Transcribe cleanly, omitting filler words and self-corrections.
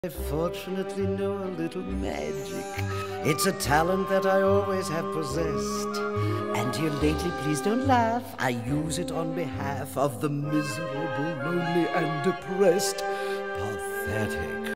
I fortunately know a little magic. It's a talent that I always have possessed. And here lately, please don't laugh, I use it on behalf of the miserable, lonely, and depressed. Pathetic.